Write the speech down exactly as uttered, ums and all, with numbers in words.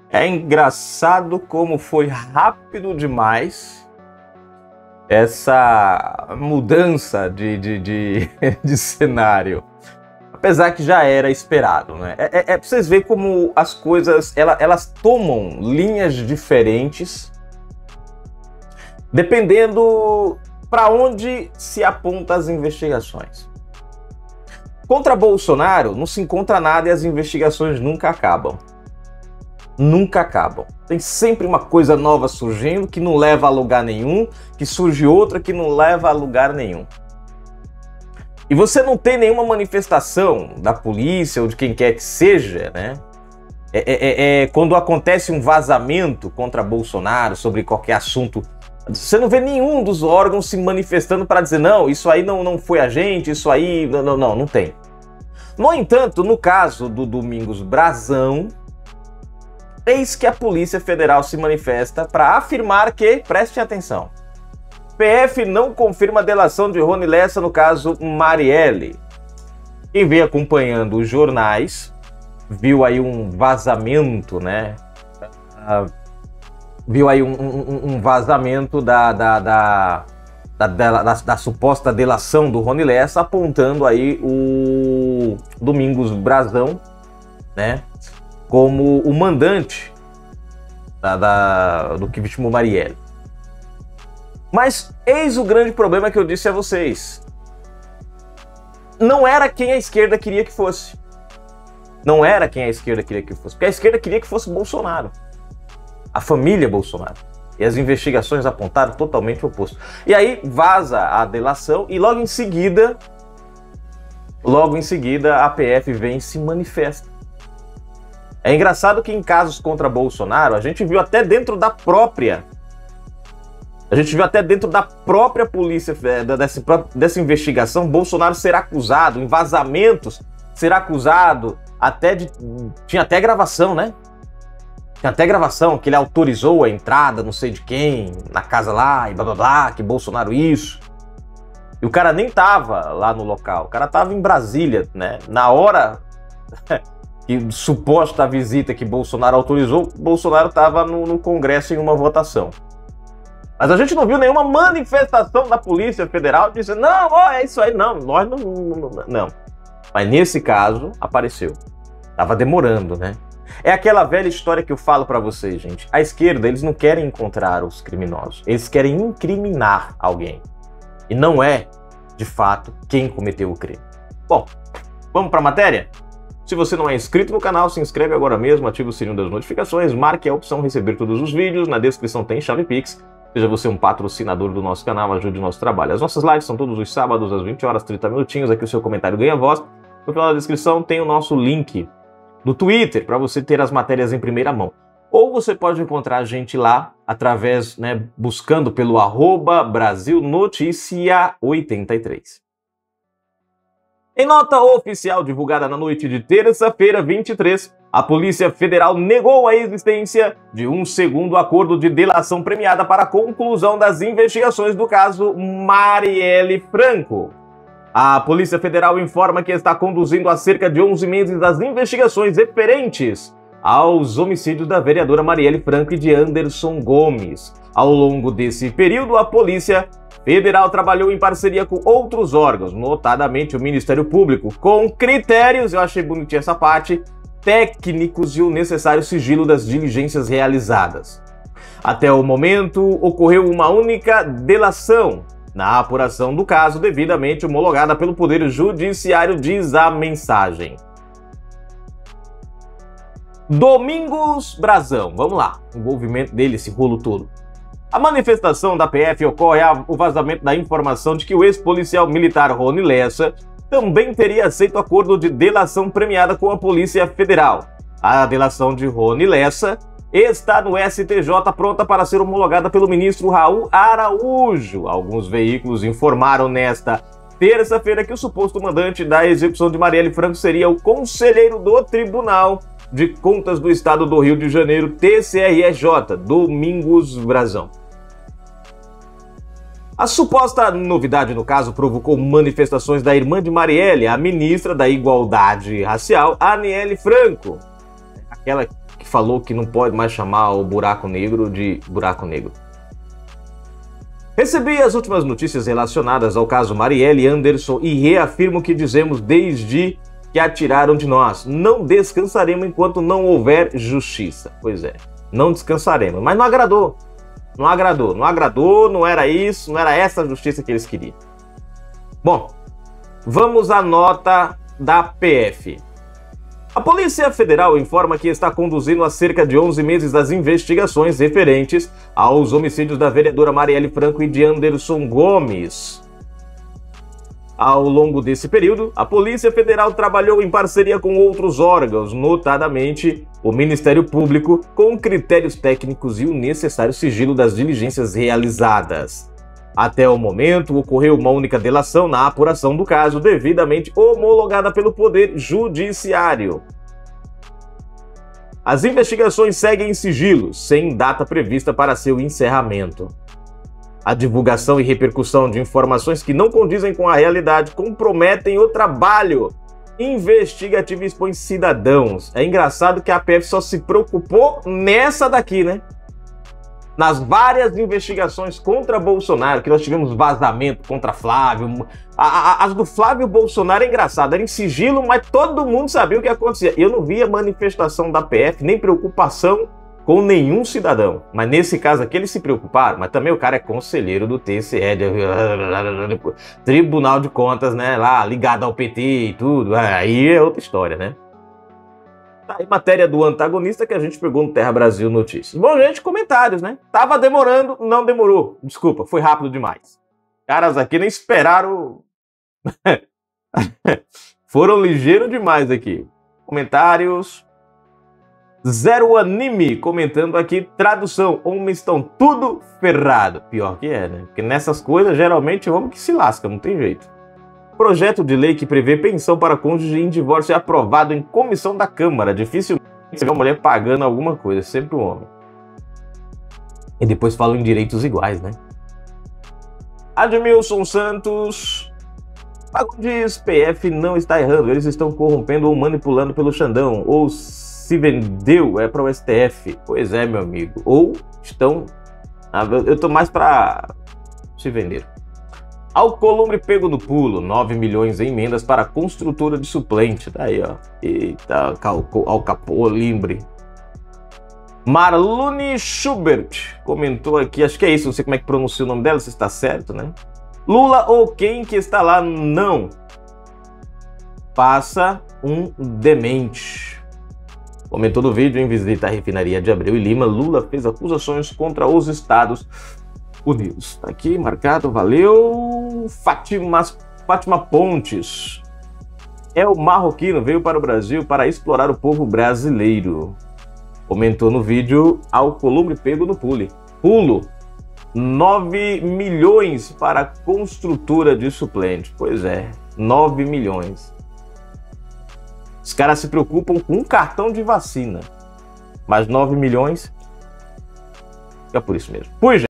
É engraçado como foi rápido demais essa mudança de, de, de, de cenário. Apesar que já era esperado, né? É, é, é pra vocês verem como as coisas, ela, elas tomam linhas diferentes dependendo para onde se aponta as investigações. Contra Bolsonaro não se encontra nada e as investigações nunca acabam. Nunca acabam. Tem sempre uma coisa nova surgindo que não leva a lugar nenhum, que surge outra que não leva a lugar nenhum. E você não tem nenhuma manifestação da polícia ou de quem quer que seja, né? É, é, é, quando acontece um vazamento contra Bolsonaro sobre qualquer assunto, você não vê nenhum dos órgãos se manifestando para dizer não, isso aí não, não foi a gente, isso aí... Não, não, não, não tem. No entanto, no caso do Domingos Brazão, eis que a Polícia Federal se manifesta para afirmar que, prestem atenção, P F não confirma a delação de Rony Lessa no caso Marielle. Quem vem acompanhando os jornais viu aí um vazamento, né? Uh, viu aí um, um, um vazamento da, da, da, da, da, da, da suposta delação do Rony Lessa, apontando aí o Domingos Brazão, né? Como o mandante da, da, do que vitimou Marielle. Mas eis o grande problema que eu disse a vocês. Não era quem a esquerda queria que fosse. Não era quem a esquerda queria que fosse. Porque a esquerda queria que fosse Bolsonaro. A família Bolsonaro. E as investigações apontaram totalmente o oposto. E aí vaza a delação e logo em seguida, logo em seguida a P F vem e se manifesta. É engraçado que em casos contra Bolsonaro, a gente viu até dentro da própria A gente viu até dentro da própria polícia, dessa, dessa investigação, Bolsonaro ser acusado, em vazamentos, ser acusado até de... Tinha até gravação, né? Tinha até gravação que ele autorizou a entrada, não sei de quem, na casa lá, e blá blá blá, que Bolsonaro isso. E o cara nem tava lá no local, o cara tava em Brasília, né? Na hora que suposta visita que Bolsonaro autorizou, Bolsonaro tava no, no Congresso em uma votação. Mas a gente não viu nenhuma manifestação da Polícia Federal dizendo, não, ó, é isso aí, não, nós não, não, não. Mas nesse caso, apareceu. Tava demorando, né? É aquela velha história que eu falo pra vocês, gente. A esquerda, eles não querem encontrar os criminosos. Eles querem incriminar alguém. E não é, de fato, quem cometeu o crime. Bom, vamos pra matéria? Se você não é inscrito no canal, se inscreve agora mesmo, ativa o sininho das notificações, marque a opção receber todos os vídeos, na descrição tem chave Pix. Seja você um patrocinador do nosso canal, ajude o nosso trabalho. As nossas lives são todos os sábados às vinte horas, trinta minutinhos. Aqui o seu comentário ganha voz. No final da descrição tem o nosso link do Twitter para você ter as matérias em primeira mão. Ou você pode encontrar a gente lá através, né, buscando pelo arroba Brasil Notícia oitenta e três. Em nota oficial divulgada na noite de terça-feira, vinte e três, a Polícia Federal negou a existência de um segundo acordo de delação premiada para a conclusão das investigações do caso Marielle Franco. A Polícia Federal informa que está conduzindo há cerca de onze meses as investigações referentes aos homicídios da vereadora Marielle Franco e de Anderson Gomes. Ao longo desse período, a Polícia Federal trabalhou em parceria com outros órgãos, notadamente o Ministério Público, com critérios, eu achei bonitinha essa parte, técnicos e o necessário sigilo das diligências realizadas. Até o momento, ocorreu uma única delação na apuração do caso, devidamente homologada pelo Poder Judiciário, diz a mensagem. Domingos Brazão, vamos lá, o envolvimento dele, esse rolo todo. A manifestação da P F ocorre ao vazamento da informação de que o ex-policial militar Rony Lessa também teria aceito acordo de delação premiada com a Polícia Federal. A delação de Rony Lessa está no S T J pronta para ser homologada pelo ministro Raul Araújo. Alguns veículos informaram nesta terça-feira que o suposto mandante da execução de Marielle Franco seria o conselheiro do Tribunal de Contas do Estado do Rio de Janeiro, T C R E J, Domingos Brazão. A suposta novidade no caso provocou manifestações da irmã de Marielle, a ministra da Igualdade Racial, Aniele Franco, aquela que falou que não pode mais chamar o buraco negro de buraco negro. Recebi as últimas notícias relacionadas ao caso Marielle Anderson e reafirmo o que dizemos desde que a tiraram de nós. Não descansaremos enquanto não houver justiça. Pois é, não descansaremos. Mas não agradou. Não agradou. Não agradou, não era isso, não era essa a justiça que eles queriam. Bom, vamos à nota da P F. A Polícia Federal informa que está conduzindo há cerca de onze meses as investigações referentes aos homicídios da vereadora Marielle Franco e de Anderson Gomes. Ao longo desse período, a Polícia Federal trabalhou em parceria com outros órgãos, notadamente o Ministério Público, com critérios técnicos e o necessário sigilo das diligências realizadas. Até o momento, ocorreu uma única delação na apuração do caso, devidamente homologada pelo Poder Judiciário. As investigações seguem em sigilo, sem data prevista para seu encerramento. A divulgação e repercussão de informações que não condizem com a realidade comprometem o trabalho investigativo e expõem cidadãos. É engraçado que a P F só se preocupou nessa daqui, né? Nas várias investigações contra Bolsonaro, que nós tivemos vazamento contra Flávio, a, a, as do Flávio Bolsonaro é engraçado, era em sigilo, mas todo mundo sabia o que acontecia. Eu não via manifestação da P F, nem preocupação com nenhum cidadão. Mas nesse caso aqui eles se preocuparam, mas também o cara é conselheiro do T C E, Tribunal de Contas, né, lá ligado ao P T e tudo, aí é outra história, né? Tá aí matéria do antagonista que a gente pegou no Terra Brasil Notícias. Bom, gente, comentários, né? Tava demorando, não demorou. Desculpa, foi rápido demais. Caras aqui nem esperaram. Foram ligeiros demais aqui. Comentários. Zero Anime comentando aqui, tradução, homens estão tudo ferrado. Pior que é, né? Porque nessas coisas, geralmente, o homem que se lasca, não tem jeito. Projeto de lei que prevê pensão para cônjuge em divórcio é aprovado em comissão da Câmara. Dificilmente você vê uma mulher pagando alguma coisa, sempre o homem. E depois falam em direitos iguais, né? Admilson Santos... Fagundes, P F não está errando, eles estão corrompendo ou manipulando pelo Xandão, ou se vendeu é para o S T F. Pois é, meu amigo. Ou estão... Eu tô mais para se vender. Alcolumbre pego no pulo, nove milhões em emendas para construtora de suplente. Daí, ó. Eita, Alcolumbre. Marlune Schubert comentou aqui, acho que é isso, não sei como é que pronuncia o nome dela, se está certo, né? Lula ou quem que está lá, não. Passa um demente. Comentou no vídeo, em visita à refinaria de Abreu e Lima, Lula fez acusações contra os Estados Unidos. Tá aqui, marcado, valeu. Fátima, Fátima Pontes. É o marroquino, veio para o Brasil para explorar o povo brasileiro. Comentou no vídeo, Alcolumbre pego no pule. Pulo. nove milhões para a construtora de suplente. Pois é, nove milhões. Os caras se preocupam com um cartão de vacina. Mas nove milhões... É por isso mesmo. Fui, gente.